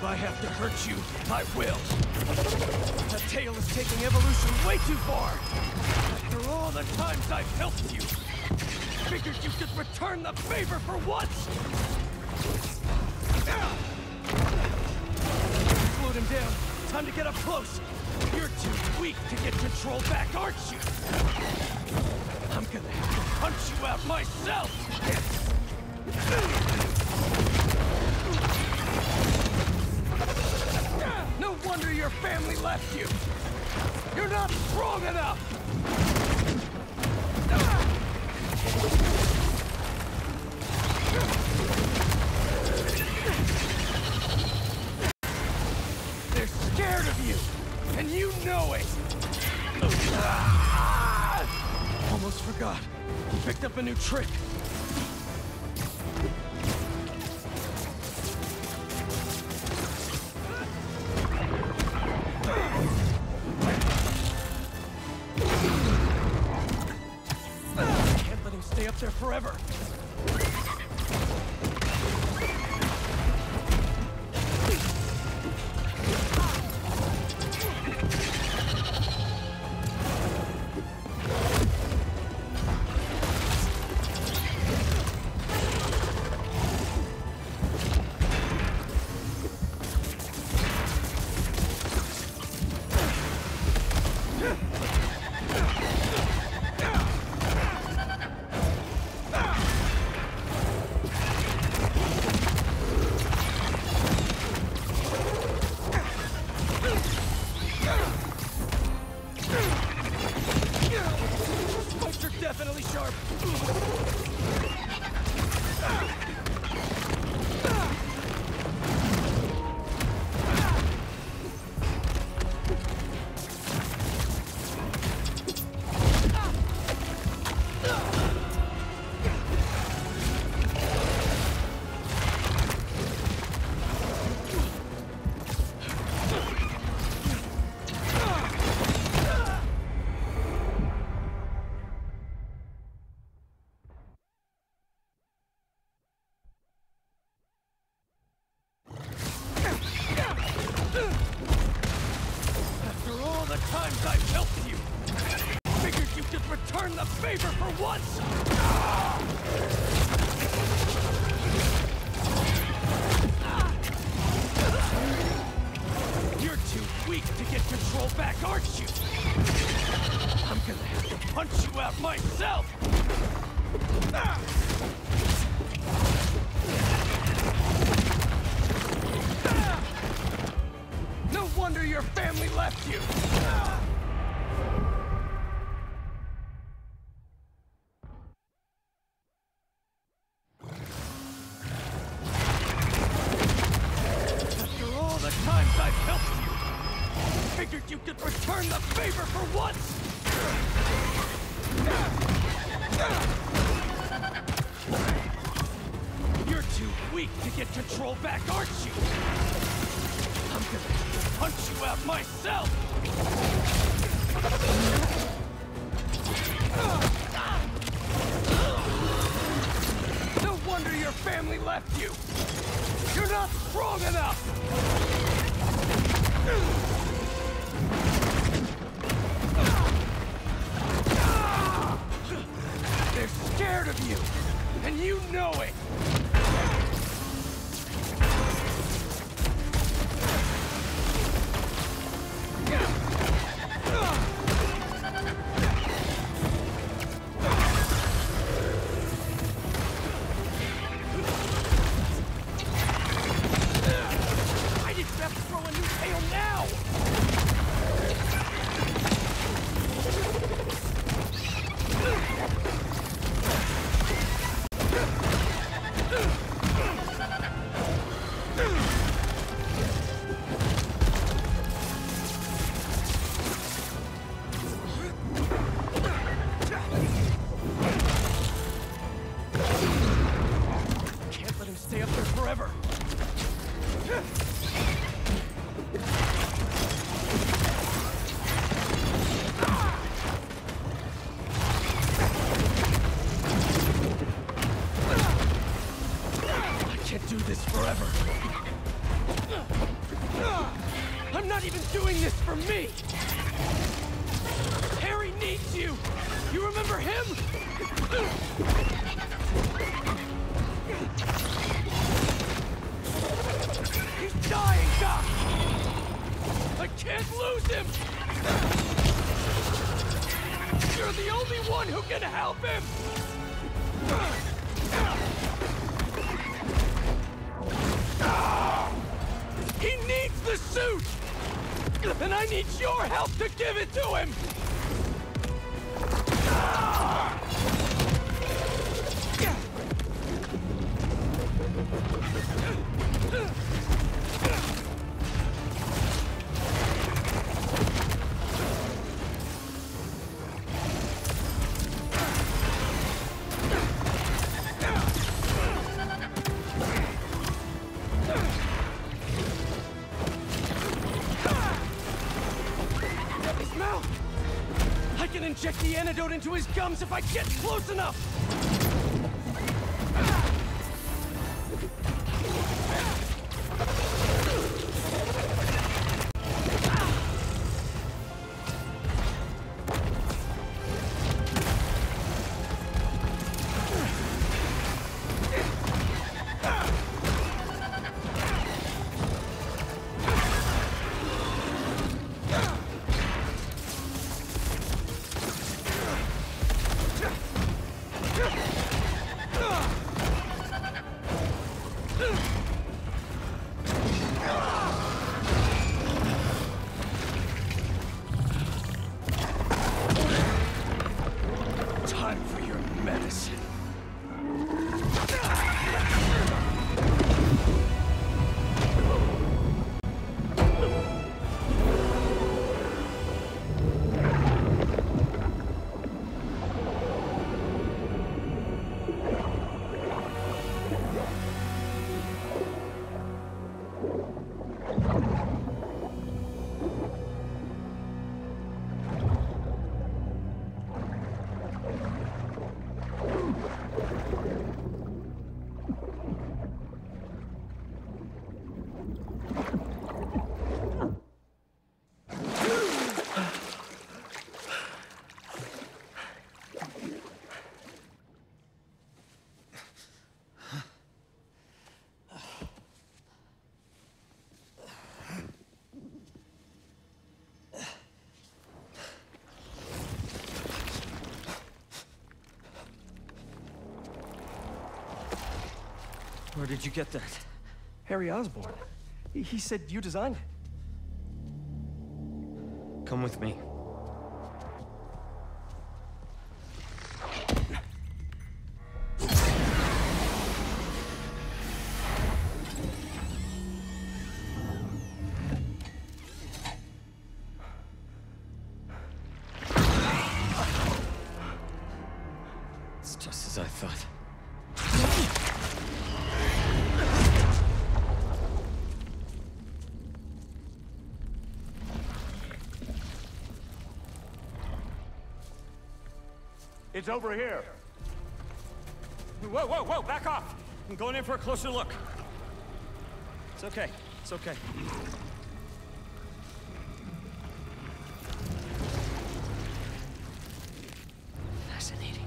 I have to hurt you, I will. That tail is taking evolution way too far. After all the times I've helped you, figured you could return the favor for once. Slowed him down. Time to get up close. You're too weak to get control back, aren't you? I'm gonna have to punch you out myself! No wonder your family left you! You're not strong enough! They're scared of you! And you know it! Almost forgot. You picked up a new trick. Can't let him stay up there forever. Definitely sharp. Times I've helped you! Figured you could return the favor for once! You're too weak to get control back, aren't you? I'm gonna have to punch you out myself! No wonder your family left you! After all the times I've helped you, figured you could return the favor for once! You're too weak to get control back, aren't you? I'm gonna have to punch you out myself! No wonder your family left you! You're not strong enough! They're scared of you! And you know it! Stay up there forever. I can't do this forever. I'm not even doing this for me! Harry needs you! You remember him? He's dying, Doc! I can't lose him! You're the only one who can help him! He needs the suit! And I need your help to give it to him! Inject the antidote into his gums if I get close enough! Time for your medicine. Where did you get that? Harry Osborn. He said you designed it. Come with me. It's just as I thought. It's over here. Whoa, whoa, whoa, back off! I'm going in for a closer look. It's okay, it's okay. Fascinating.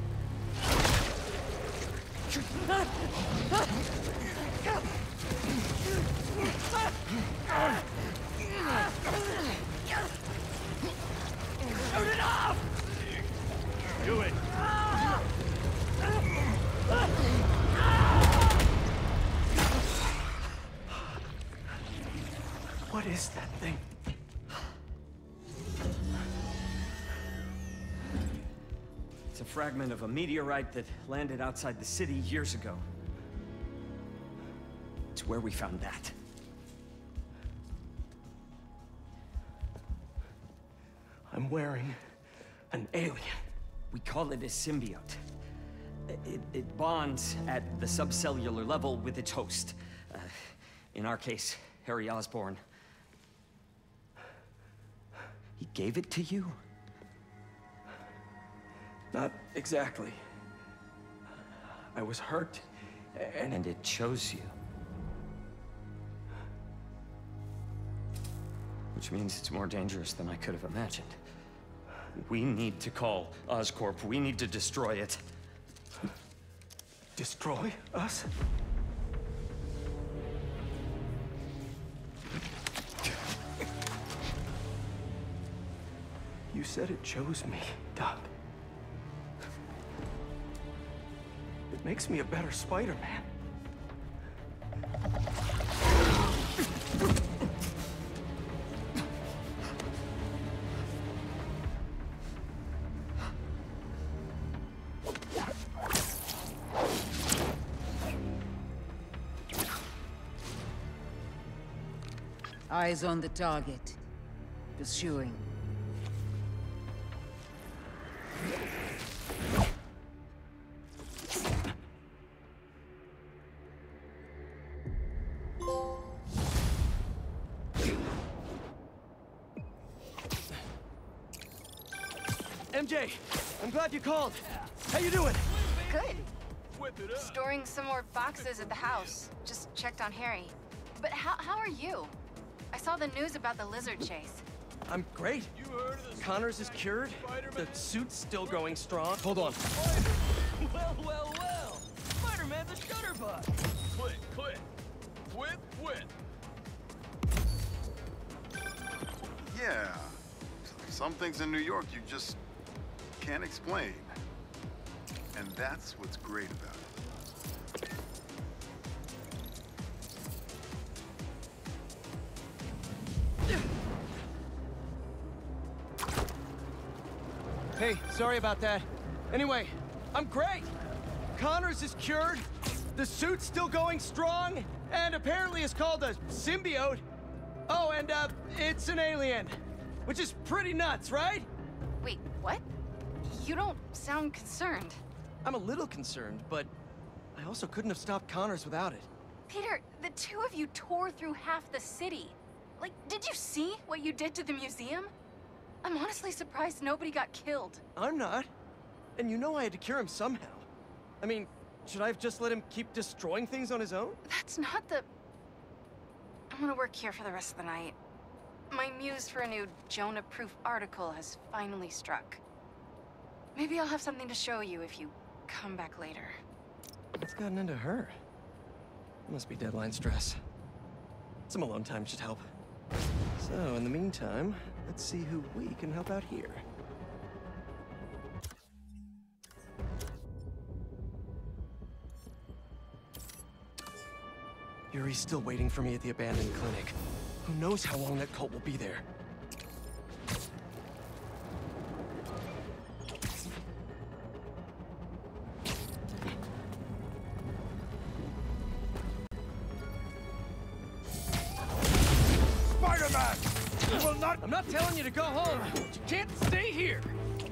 Shoot it off! Do it. What is that thing? It's a fragment of a meteorite that landed outside the city years ago. It's where we found that. I'm wearing an alien. We call it a symbiote. It bonds at the subcellular level with its host. In our case, Harry Osborn. He gave it to you? Not exactly. I was hurt, and And it chose you. Which means it's more dangerous than I could have imagined. We need to call Oscorp. We need to destroy it. Destroy us? You said it chose me, Doc. It makes me a better Spider-Man. Eyes on the target. Pursuing. MJ, I'm glad you called. How you doing? Good. Storing some more boxes at the house. Just checked on Harry. But how are you? I saw the news about the lizard chase. I'm great. Connors is cured. The suit's still growing strong. Hold on. Well. Spider-Man's a shutterbug. Quit. Yeah. Some things in New York you just can't explain. And that's what's great about it. Hey, sorry about that. Anyway, I'm great. Connors is cured. The suit's still going strong. And apparently it's called a symbiote. Oh, and it's an alien. Which is pretty nuts, right? Wait, what? You don't sound concerned. I'm a little concerned, but I also couldn't have stopped Connors without it. Peter, the two of you tore through half the city. Like, did you see what you did to the museum? I'm honestly surprised nobody got killed. I'm not. And you know I had to cure him somehow. I mean, should I have just let him keep destroying things on his own? That's not the... I'm gonna work here for the rest of the night. My muse for a new Jonah-proof article has finally struck. Maybe I'll have something to show you if you come back later. What's gotten into her? Must be deadline stress. Some alone time should help. So, in the meantime, let's see who we can help out here. Yuri's still waiting for me at the abandoned clinic. Who knows how long that cult will be there? Spider-Man! You will not... I'm not telling you to go home, but you can't stay here!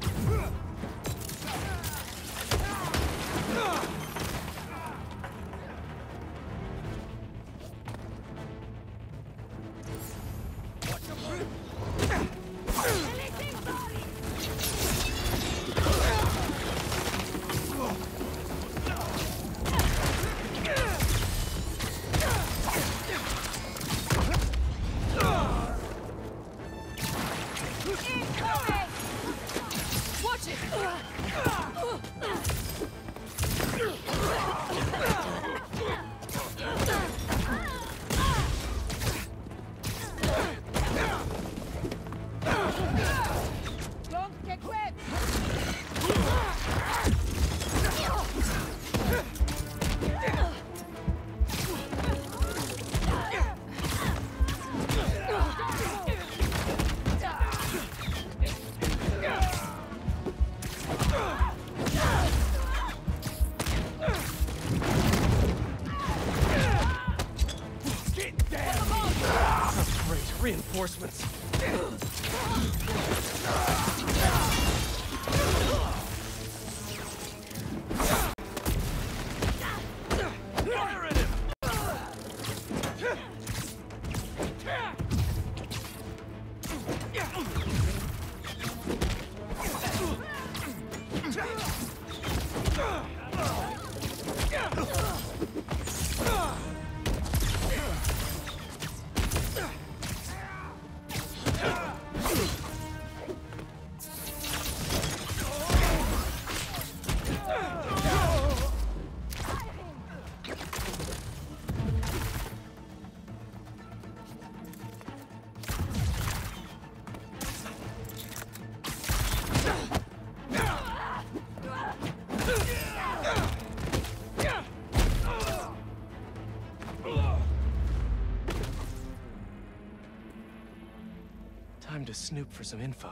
Reinforcements. Time to snoop for some info.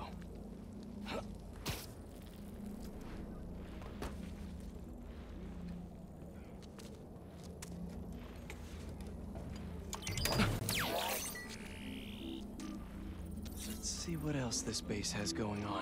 Let's see what else this base has going on.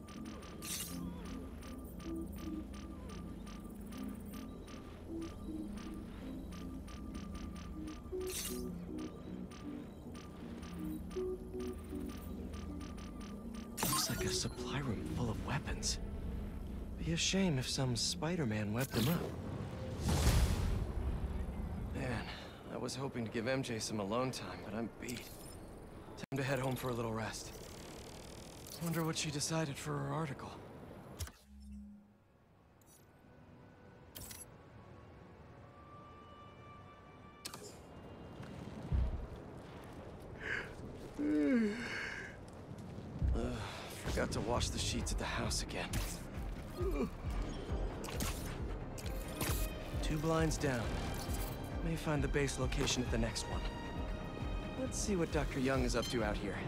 Looks like a supply room full of weapons. Be a shame if some Spider-Man webbed them up. Man, I was hoping to give MJ some alone time, but I'm beat. Time to head home for a little rest. Wonder what she decided for her article. Forgot to wash the sheets at the house again. 2 blinds down. May find the base location at the next one. Let's see what Dr. Young is up to out here.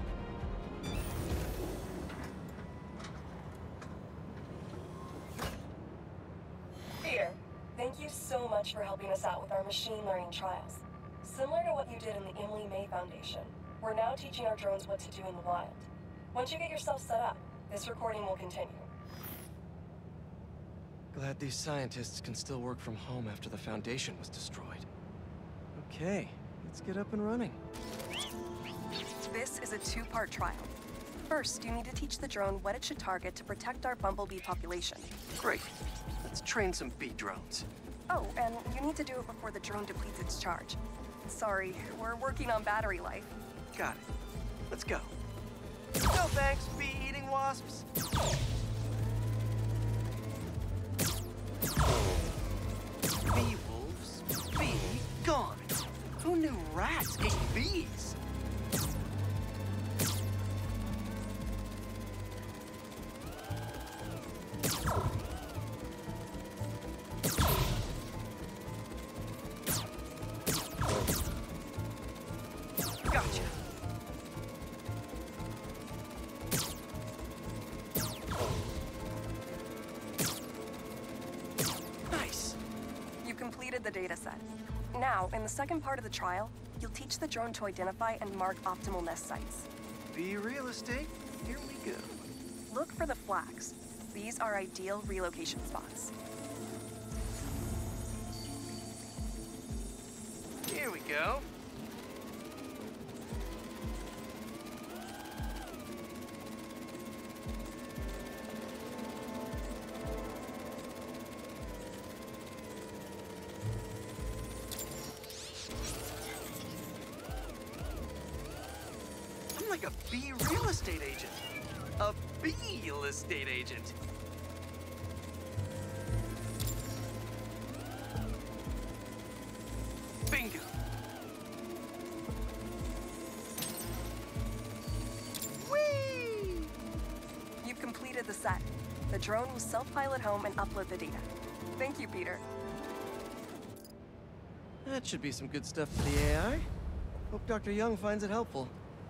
Peter, thank you so much for helping us out with our machine learning trials. Similar to what you did in the Emily May Foundation, we're now teaching our drones what to do in the wild. Once you get yourself set up, this recording will continue. Glad these scientists can still work from home after the Foundation was destroyed. Okay, let's get up and running. This is a 2-part trial. First, you need to teach the drone what it should target to protect our bumblebee population. Great. Let's train some bee drones. Oh, and you need to do it before the drone depletes its charge. Sorry, we're working on battery life. Got it. Let's go. No thanks, bee-eating wasps. Bee wolves, be gone. Who knew rats ate bees? Gotcha. Nice. You completed the data set. Now, in the second part of the trial, you'll teach the drone to identify and mark optimal nest sites. Bee real estate, here we go. Look for the flags. These are ideal relocation spots. Here we go. I'm like a bee real estate agent. A bee real estate agent. Bingo. Whee! You've completed the set. The drone will self-pilot home and upload the data. Thank you, Peter. That should be some good stuff for the AI. Hope Dr. Young finds it helpful.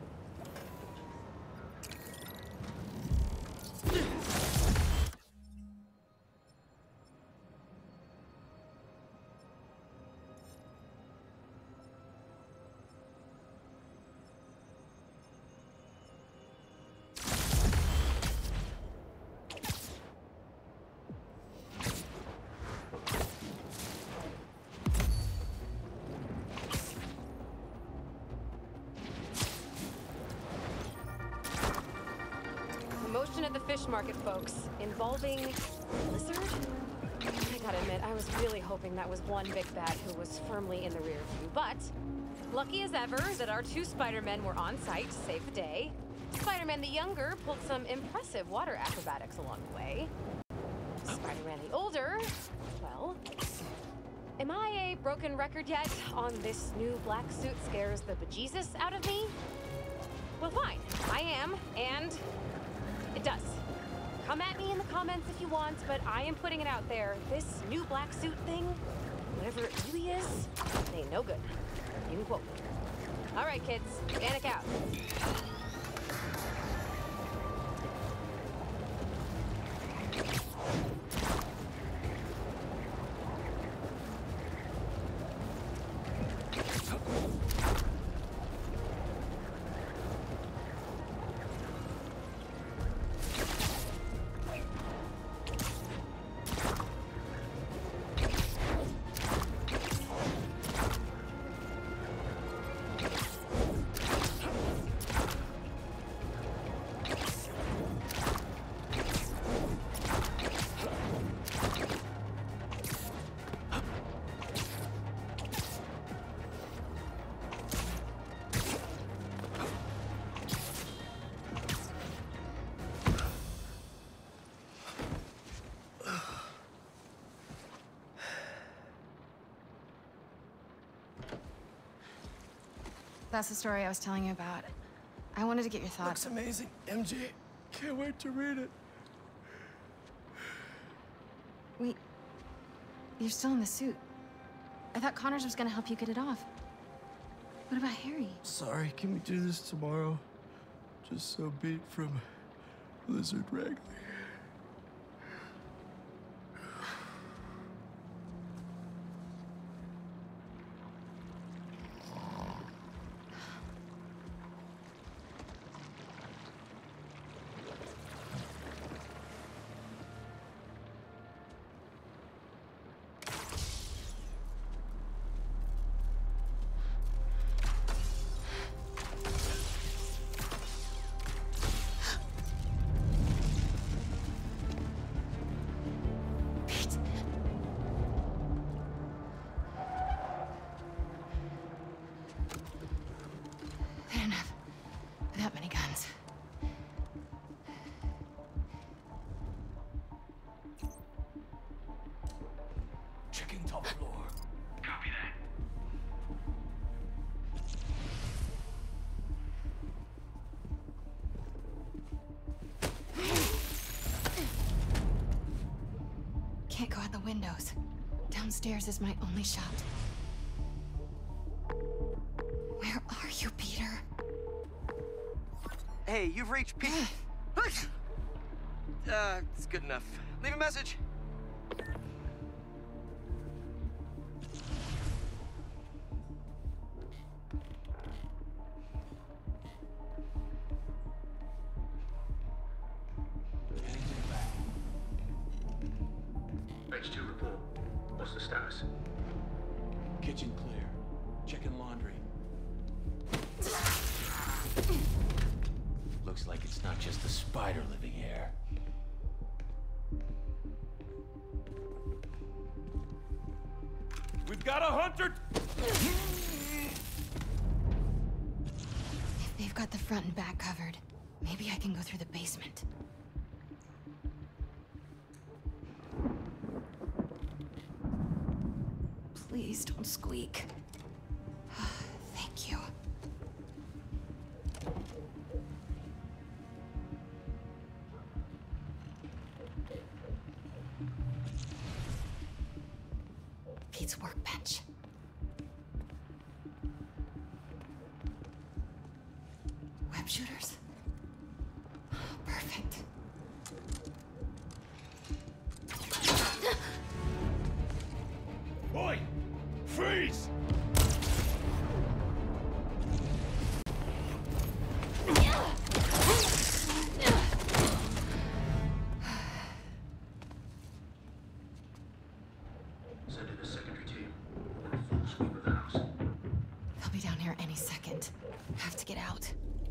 Commotion at the fish market, folks, involving Blizzard? I gotta admit, I was really hoping that was one big bad who was firmly in the rear view, but lucky as ever that our 2 Spider-Men were on site to save the day. Spider-Man the younger pulled some impressive water acrobatics along the way. Spider-Man the older, well, am I a broken record yet on this new black suit scares the bejesus out of me? Well, fine, I am, and it does. Come at me in the comments if you want, but I am putting it out there. This new black suit thing, whatever it really is, it ain't no good. You can quote me. All right, kids, panic out. That's the story I was telling you about. I wanted to get your thoughts. Looks amazing, MJ. Can't wait to read it. Wait. You're still in the suit. I thought Connors was gonna help you get it off. What about Harry? Sorry, can we do this tomorrow? Just so beat from Lizard Wrangler. Checking top floor. Copy that. Can't go out the windows. Downstairs is my only shot. Where are you, Peter? Hey, you've reached Pete. It's good enough. Leave a message. H2 report. What's the status? Kitchen clear. Checking laundry. Looks like it's not just the spider living here. We've got a hunter! If they've got the front and back covered, maybe I can go through the basement. Please don't squeak. Thank you. Pete's workbench. Web shooters. Perfect. Boy! Freeze! Send in a secondary team. Full sweep of the house. They'll be down here any second. Have to get out.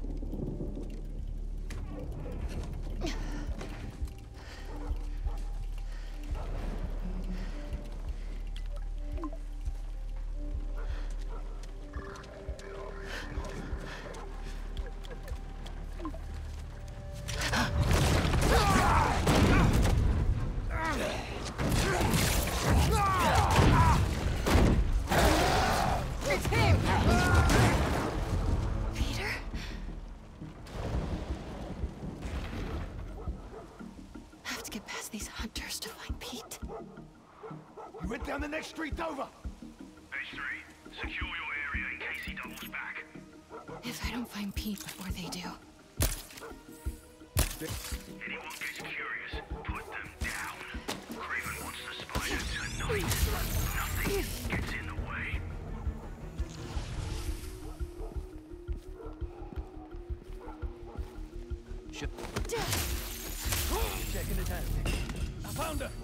Peter? Have to get past these hunters to find Pete. You went down the next street over! H3, secure your area in case he doubles back. If I don't find Pete before they do. Anyone gets curious, put them down. Craven wants the spider tonight. Nothing gets in the way. Checking his hand. I found her!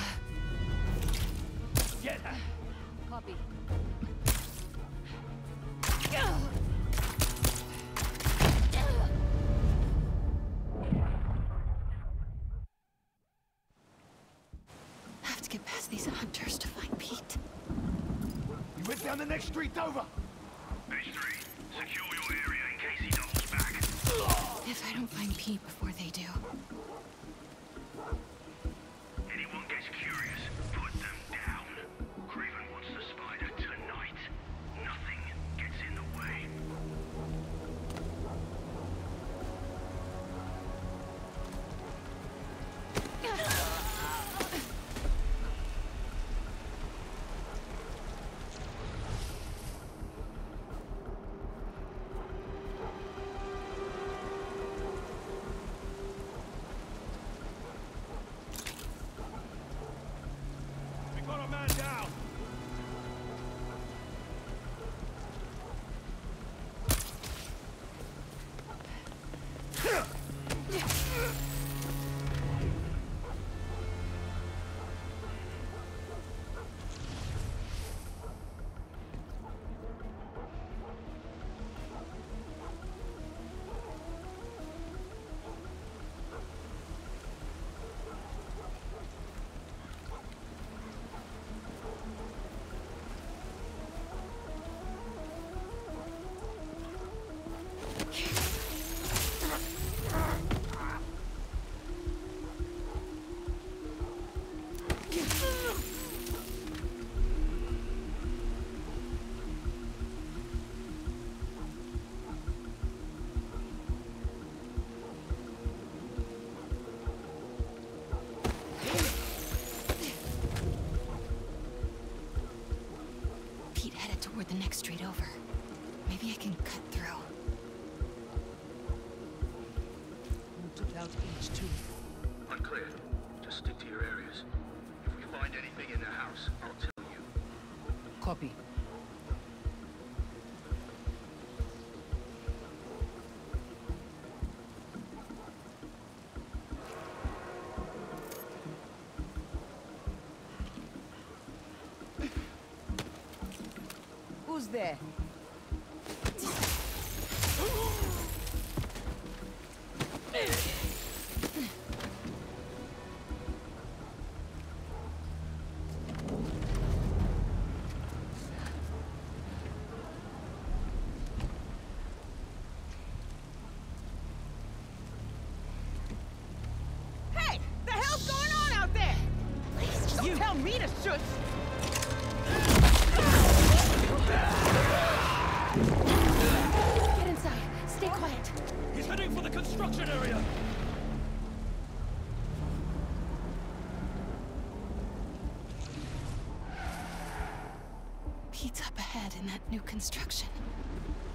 Get her! Copy. Have to get past these hunters to find Pete. You went down the next street over! H3, secure your area in case he doubles back. If I don't find Pete before they do. Anyone gets curious, put them down. Craven wants the spider tonight. Nothing gets in the way. Maybe I can cut through. Who took out H2? Unclear. Just stick to your areas. If we find anything in the house, I'll tell you. Copy. Who's there? Hey! The hell's going on out there? Please, just Don't tell me to shush! get inside. Stay quiet. He's heading for the construction area! Pete's up ahead in that new construction.